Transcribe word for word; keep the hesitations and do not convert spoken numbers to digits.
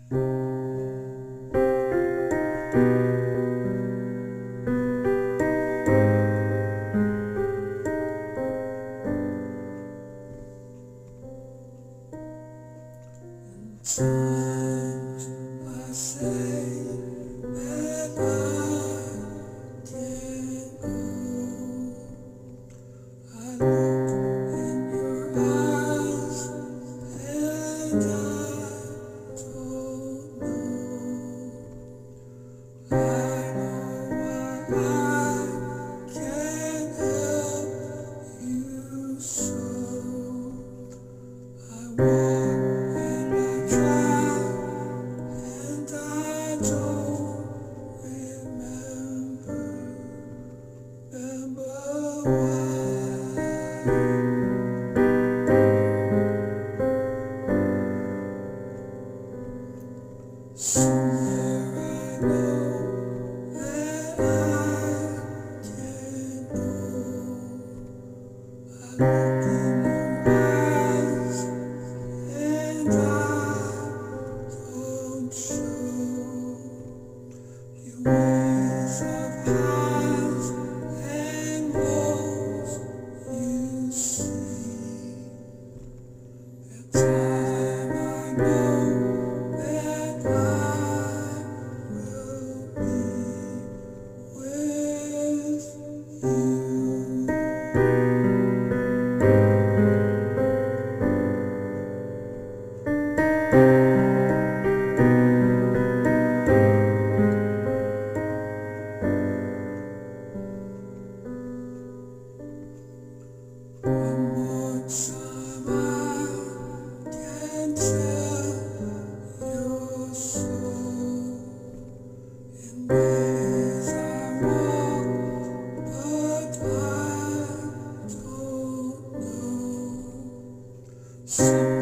Sometimes I say that I can't go. I look in your eyes and I don't know. I know why I can't help you so. I walk somewhere I know that I can't go. I look in your eyes and I don't show your ways of highs and lows. You see, at time I know that I will be with you. One more time I can tell your soul in ways I walk, but I don't know. Some